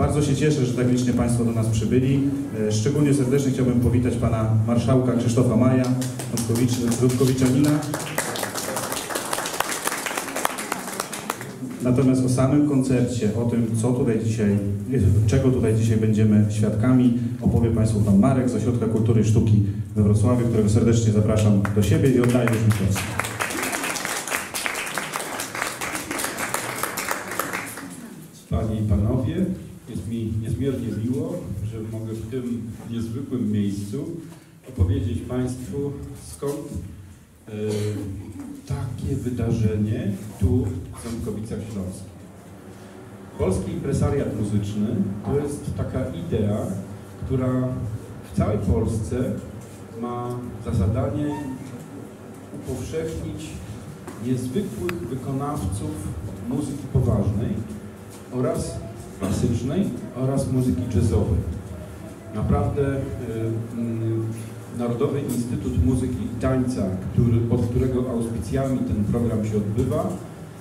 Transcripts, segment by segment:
Bardzo się cieszę, że tak licznie Państwo do nas przybyli. Szczególnie serdecznie chciałbym powitać Pana Marszałka Krzysztofa Maja, Ząbkowiczanina. Natomiast o samym koncercie, o tym, czego tutaj dzisiaj będziemy świadkami, opowie Państwu Pan Marek z Ośrodka Kultury i Sztuki we Wrocławiu, którego serdecznie zapraszam do siebie i oddaję już mikrofon. Panie i Panowie, jest mi niezmiernie miło, że mogę w tym niezwykłym miejscu opowiedzieć Państwu, skąd takie wydarzenie tu w Ząbkowicach Śląskich. Polski impresariat muzyczny to jest taka idea, która w całej Polsce ma za zadanie upowszechnić niezwykłych wykonawców muzyki poważnej oraz klasycznej oraz muzyki jazzowej. Naprawdę Narodowy Instytut Muzyki i Tańca, pod którego auspicjami ten program się odbywa,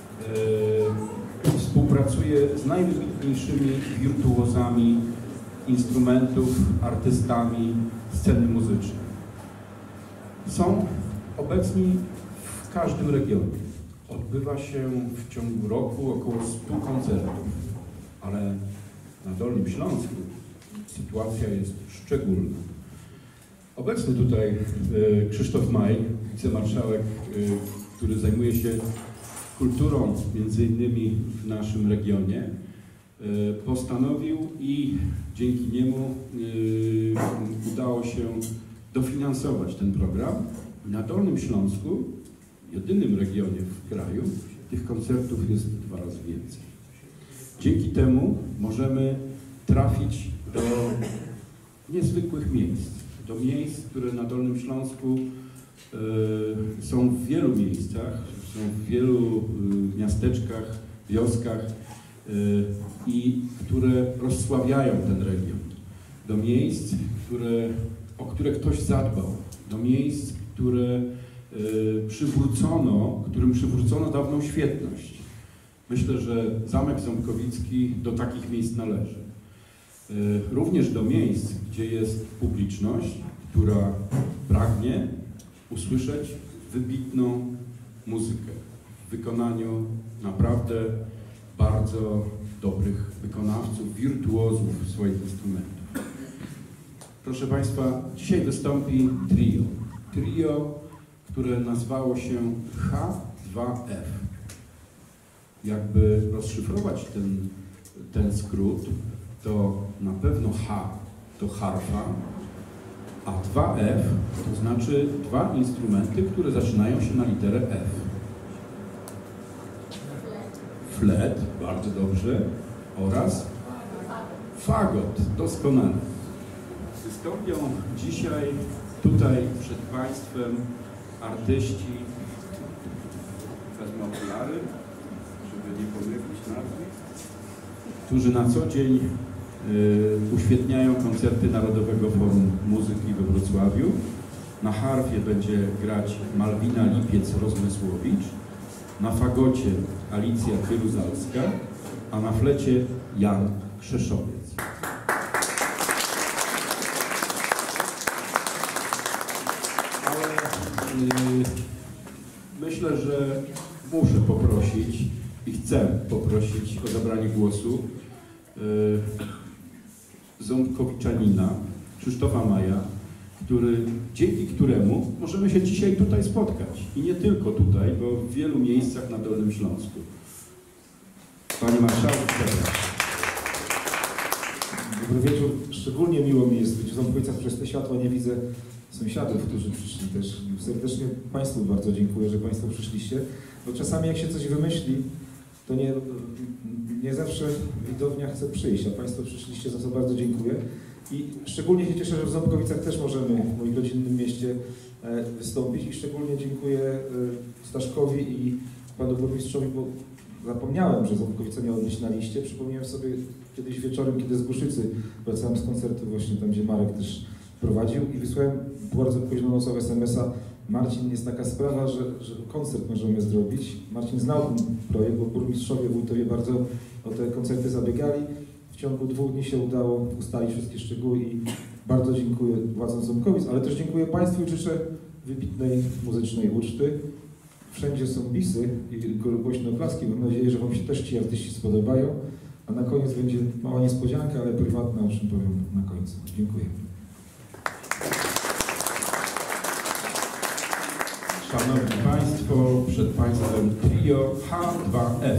współpracuje z najwybitniejszymi wirtuozami instrumentów, artystami sceny muzycznej. Są obecni w każdym regionie. Odbywa się w ciągu roku około 100 koncertów, ale na Dolnym Śląsku sytuacja jest szczególna. Obecny tutaj Krzysztof Maj, wicemarszałek, który zajmuje się kulturą między innymi w naszym regionie, postanowił i dzięki niemu udało się dofinansować ten program. Na Dolnym Śląsku, jedynym regionie w kraju, tych koncertów jest 2 razy więcej. Dzięki temu możemy trafić do niezwykłych miejsc. Do miejsc, które na Dolnym Śląsku są w wielu miejscach, są w wielu miasteczkach, wioskach i które rozsławiają ten region. Do miejsc, o które ktoś zadbał. Do miejsc, którym przywrócono dawną świetność. Myślę, że Zamek Ząbkowicki do takich miejsc należy. Również do miejsc, gdzie jest publiczność, która pragnie usłyszeć wybitną muzykę w wykonaniu naprawdę bardzo dobrych wykonawców, wirtuozów swoich instrumentów. Proszę Państwa, dzisiaj wystąpi trio. Trio, które nazwało się H2F. Jakby rozszyfrować ten skrót, to na pewno H to harfa, a 2F to znaczy 2 instrumenty, które zaczynają się na literę F. Flet, bardzo dobrze, oraz fagot, doskonale. Wystąpią dzisiaj tutaj przed Państwem artyści, wezmę okulary, żeby nie pomylić nazwisk, którzy na co dzień uświetniają koncerty Narodowego Forum Muzyki we Wrocławiu. Na harfie będzie grać Malwina Lipiec-Rozmysłowicz, na fagocie Alicja Kyruzalska, a na flecie Jan Krzeszowiec. Ale myślę, że muszę poprosić i chcę poprosić o zabranie głosu Ząbkowiczanina, Krzysztofa Maja, dzięki któremu możemy się dzisiaj tutaj spotkać. I nie tylko tutaj, bo w wielu miejscach na Dolnym Śląsku. Panie Marszałku, dobry wieczór. Szczególnie miło mi jest być w Ząbkowicach. Przez te światła nie widzę sąsiadów, którzy przyszli też. Serdecznie Państwu bardzo dziękuję, że Państwo przyszliście. Bo czasami jak się coś wymyśli, to nie zawsze widownia chce przyjść, a Państwo przyszliście, za co bardzo dziękuję. I szczególnie się cieszę, że w Ząbkowicach też możemy w moim rodzinnym mieście wystąpić i szczególnie dziękuję Staszkowi i panu burmistrzowi, bo zapomniałem, że Ząbkowice miały być na liście. Przypomniałem sobie kiedyś wieczorem, kiedy z Głuszycy wracałem z koncertu właśnie tam, gdzie Marek też prowadził i wysłałem bardzo późno nocą SMS-a: Marcin, jest taka sprawa, że koncert możemy zrobić. Marcin znał ten projekt, bo burmistrzowie, wójtowie bardzo o te koncerty zabiegali W ciągu 2 dni się udało ustalić wszystkie szczegóły i bardzo dziękuję władzom Ząbkowic, ale też dziękuję Państwu i życzę wybitnej muzycznej uczty. Wszędzie są bisy i głośne oklaski. Mam nadzieję, że Wam się też ci artyści spodobają. A na koniec będzie mała niespodzianka, ale prywatna, o czym powiem na końcu. Dziękuję. Szanowni Państwo, przed Państwem trio H2F.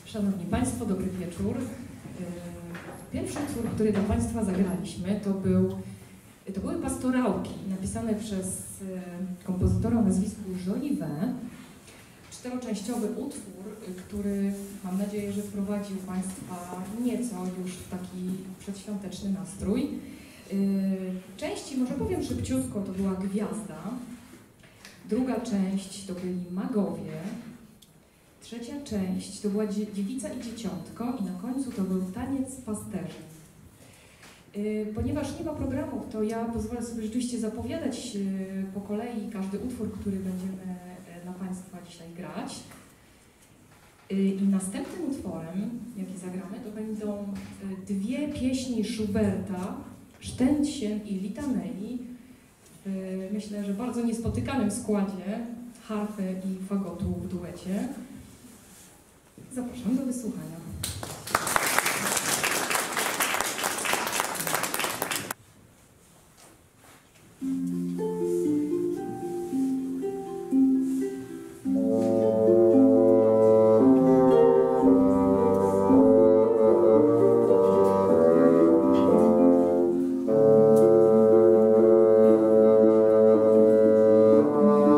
Szanowni Państwo, dobry wieczór. Pierwszy utwór, który dla Państwa zagraliśmy, to były pastorałki napisane przez kompozytora o nazwisku Jolivet. 4-częściowy utwór, który mam nadzieję, że wprowadził Państwa nieco już w taki przedświąteczny nastrój. Części, może powiem szybciutko, to była Gwiazda. Druga część to byli Magowie. Trzecia część to była Dziewica i Dzieciątko i na końcu to był Taniec pasterzy. Ponieważ nie ma programów, to ja pozwolę sobie rzeczywiście zapowiadać po kolei każdy utwór, który będziemy dla Państwa dzisiaj grać. I następnym utworem, jaki zagramy, to będą dwie pieśni Schuberta, Ständchen i Litanei, w, myślę, że bardzo niespotykanym składzie harfy i fagotu w duecie. Zapraszam do wysłuchania.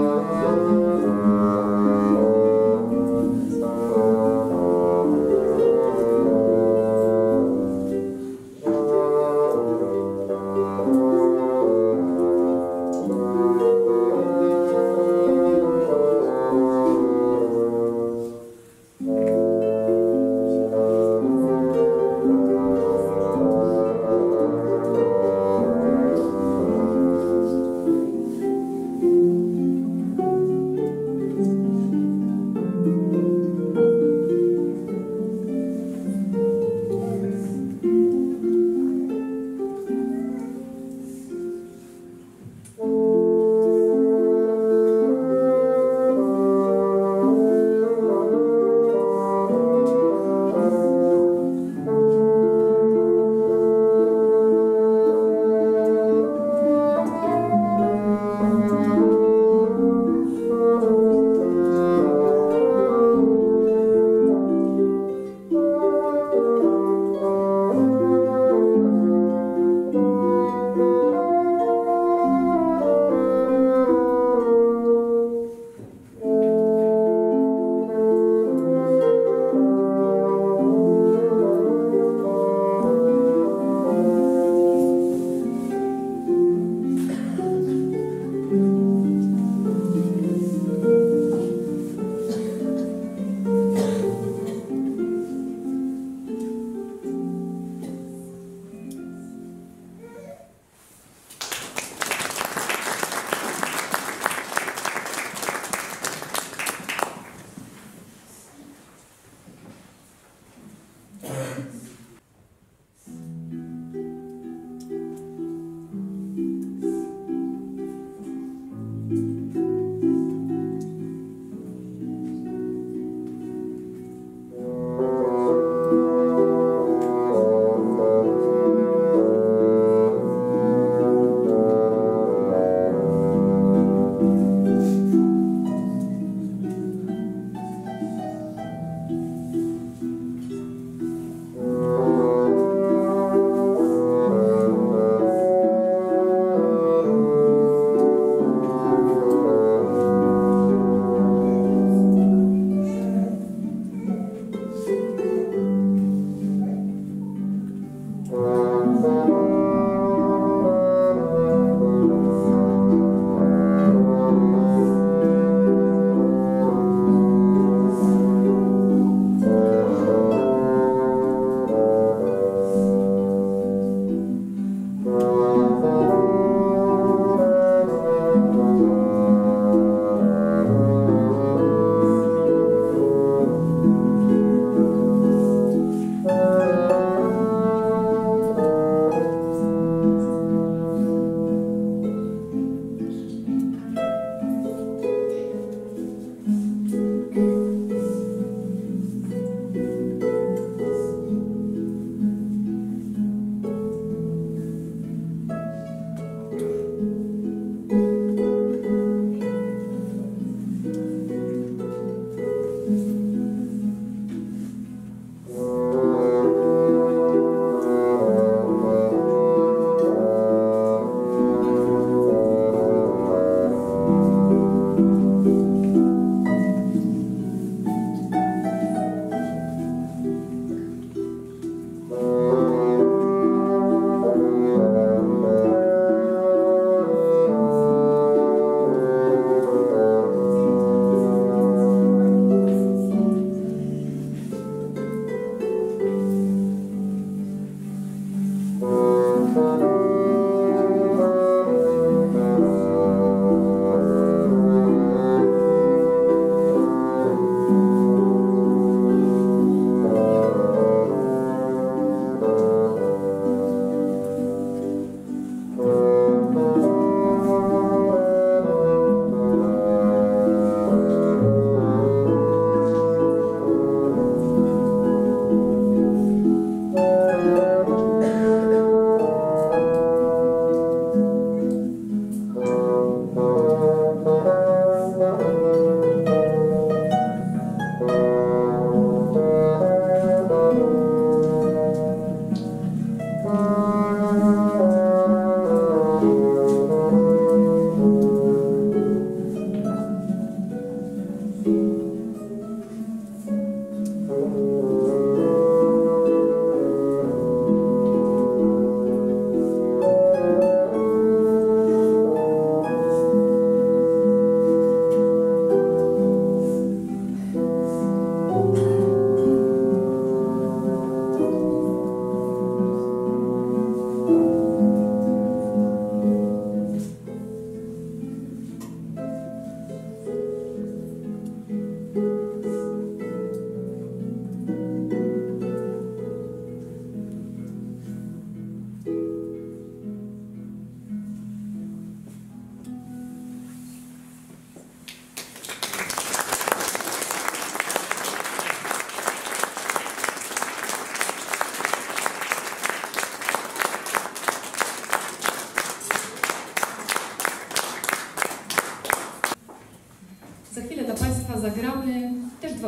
Thank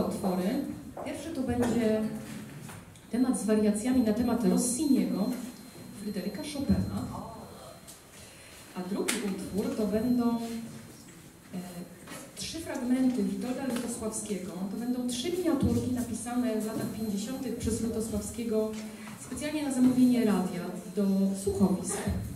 dwa utwory. Pierwszy to będzie temat z wariacjami na temat Rossiniego, Fryderyka Chopina, a drugi utwór to będą 3 fragmenty Witolda Lutosławskiego. To będą 3 miniaturki napisane w latach 50. przez Lutosławskiego specjalnie na zamówienie radia do słuchowisk.